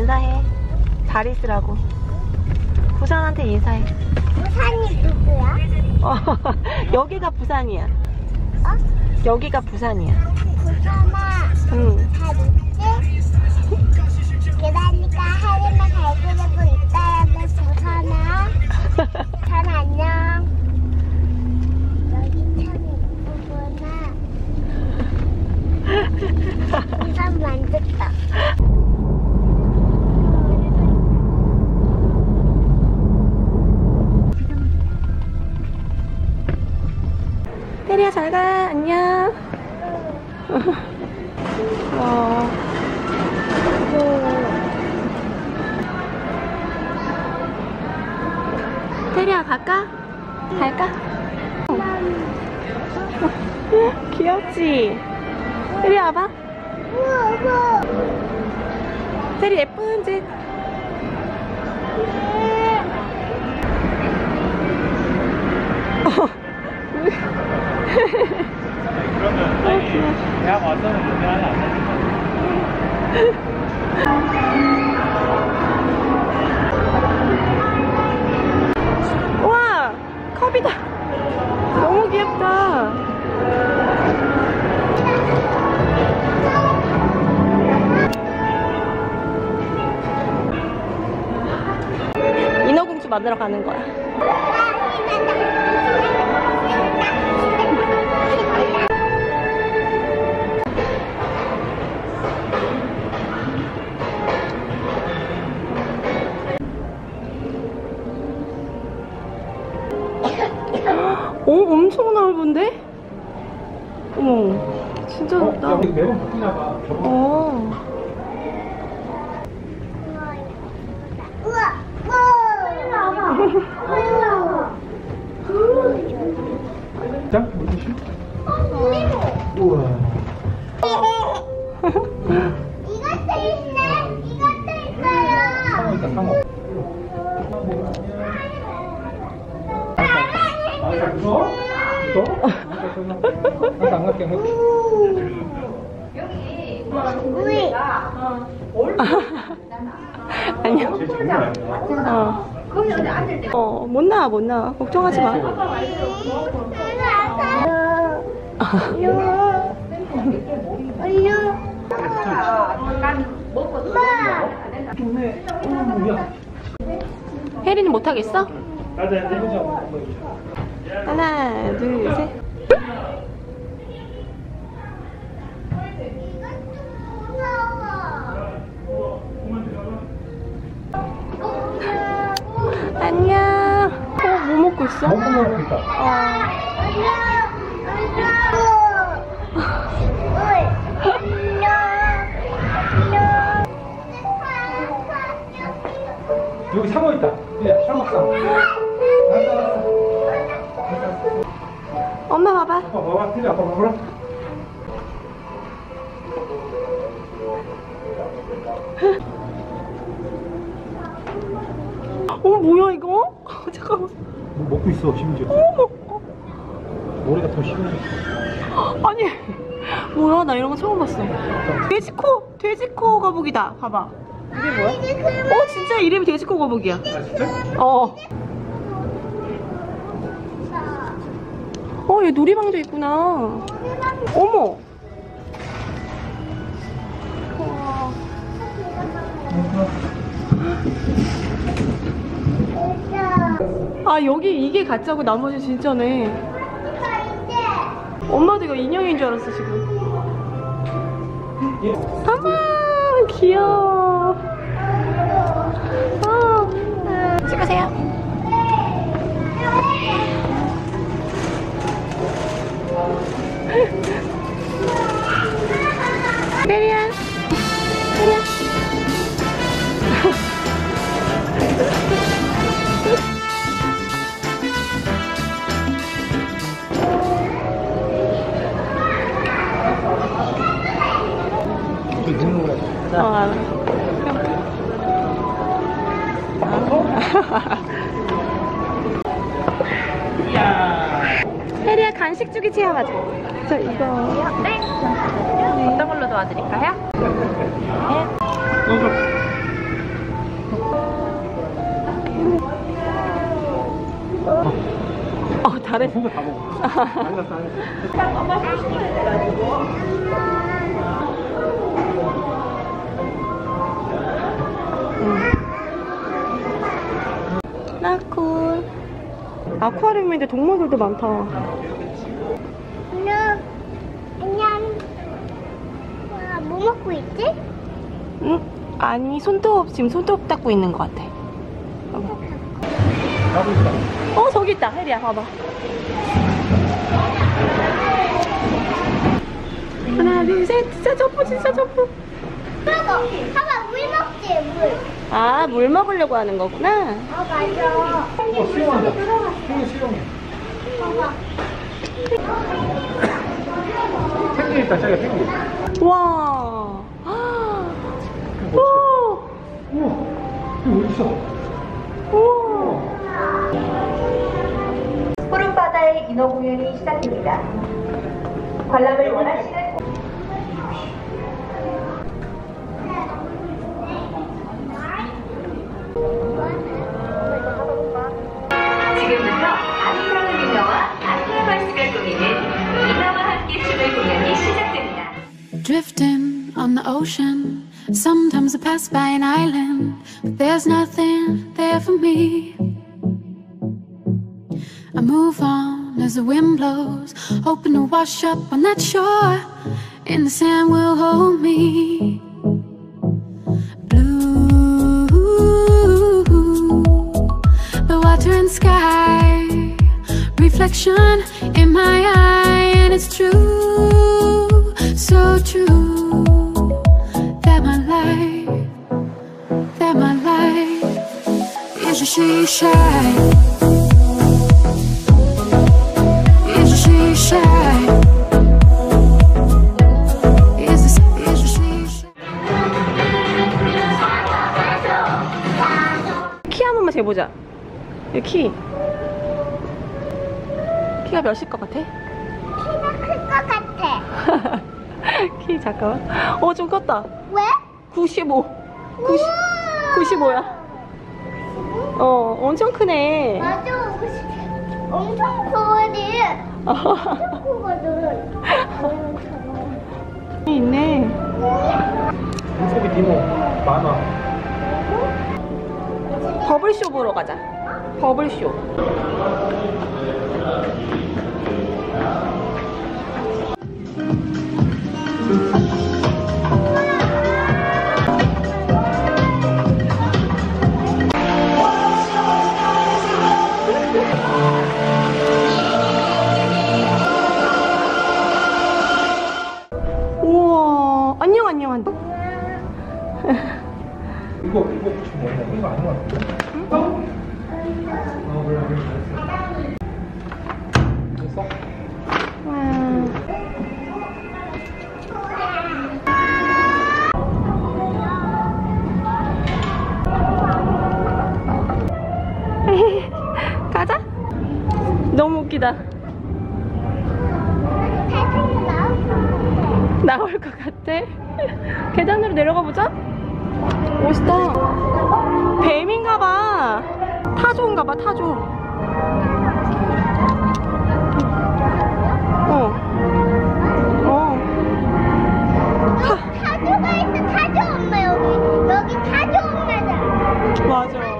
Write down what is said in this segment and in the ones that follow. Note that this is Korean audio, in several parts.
인사해. 잘 있으라고. 부산한테 인사해. 부산이 누구야? 여기가 부산이야. 어? 여기가 부산이야. 부산아. 응. 잘 있지? 그러니까 하루만 잘 그리고 있다라는 부산아. 부산 안녕. 여기 참 예쁘구나. 부산 만졌다. 테리야 잘가. 안녕. 테리야 갈까? 갈까? 귀엽지? 테리 와봐. 테리 예쁜 짓. 그러면 대학 와서는 운전하지 않았을까? 우와! 컵이다. 너무 귀엽다. 인어공주 만나러 가는 거야. 엄청 넓은데? 어머, 진짜 넓다. 매번 바뀌나 봐. 우와! 짱? 물티슈? 우와. 이것도 있네! 이것도 있어요! 상어 있다, 상어. 무서워? 무서워? 나도 안 갈게. 우리! 안녕. 제 장난 아니야. 못 나와. 걱정하지 마. 혜리는 못하겠어? 나도 해보자. 하나, 둘, 셋. 안녕. 뭐 먹고 있어? 먹고 있다. 여기 상어 있다. 야, 샤먹상. 엄마 봐봐. 봐봐, 티리 아빠 봐봐라. 뭐야 이거? 잠깐만. 뭐 먹고 있어, 심지어. 머리가 더 시원해. 아니 뭐야, 나 이런 거 처음 봤어. 돼지코 거북이다. 봐봐. 이게 뭐야? 진짜 이름이 돼지코 거북이야. 아, 진짜? 얘 놀이방도 있구나. 어머. 여기 이게 가짜고 나머지 진짜네. 엄마도 이거 인형인 줄 알았어 지금. 어머 귀여워. 찍으세요. 테리야. 알아. 혜리야 간식 주기 체험하자. 저 이거. 네. 어떤 걸로 도와드릴까요? 네. 잘했어. 혼자 다 먹어. 알겠어. 엄마 소식해가지고. 나쿨. 아쿠아리움인데 동물들도 많다. 안녕. 안녕. 와, 뭐 먹고 있지? 응? 아니, 지금 손톱 닦고 있는 것 같아. 봐봐. 나도 있다. 저기 있다. 혜리야, 봐봐. 하나, 둘, 셋. 진짜 점프, 진짜 점프. 봐봐, 물 먹지, 물. 아, 물 먹으려고 하는 거구나. 맞아. 수영한다. 수영해. 봐봐. 펭귄 있다, 저기 펭귄. 와. 오. 우와, 이거 어디 있어? 우와. 푸른바다의 인어 공연이 시작됩니다. 관람을 원하시는 지금부터 아름다운 인어와 아쿠아바스가 꾸미는 인어와 함께 춤을 공연이 시작됩니다. Drifting on the ocean. Sometimes I pass by an island, but there's nothing there for me. I move on as the wind blows, hoping to wash up on that shore, and the sand will hold me. Blue, the water and sky, reflection in my eye, and it's true, so true. That my life is a she shy. Is a she shy. Is a she shy. 키 한 번만 재보자. 키. 키가 몇일 것 같아? 키가 클 것 같아. 키 잠깐만. 좀 컸다. 왜? 95. 95야. 엄청 크네. 맞아. 엄청 커지. 엄청 크거든. 있네. 물고기 디모 많아. 버블쇼 보러 가자. 버블쇼. 우와, 안녕. 이거 지금 뭐냐? 이거 아닌 것 같은데? 됐어? 가자. 너무 웃기다. 나올 것 같아. 계단으로 내려가 보자. 멋있다. 뱀인가봐. 타조인가봐, 타조. 타조가 있어. 타조 엄마 여기 타조 엄마잖아. 맞아.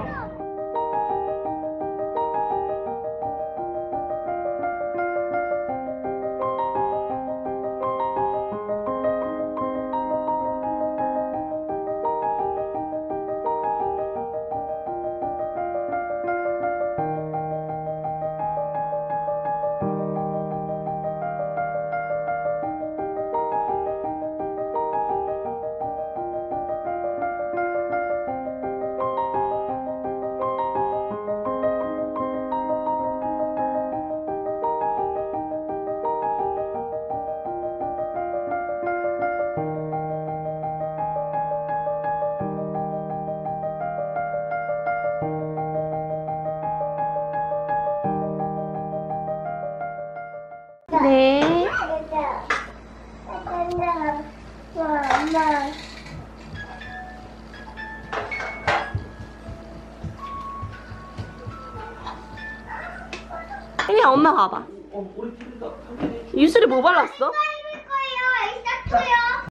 네. 엄마. 혜리야 엄마 봐봐. 입술에 뭐 발랐어? 거예요. 에이사토요.